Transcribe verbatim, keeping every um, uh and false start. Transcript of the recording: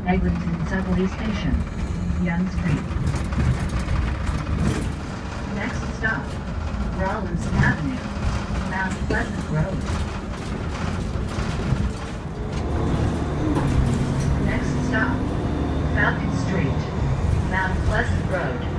Eglinton Subway Station, Young Street. Next stop, Rawlinson Avenue, Mount Pleasant Road. Next stop, Falcon Street, Mount Pleasant Road.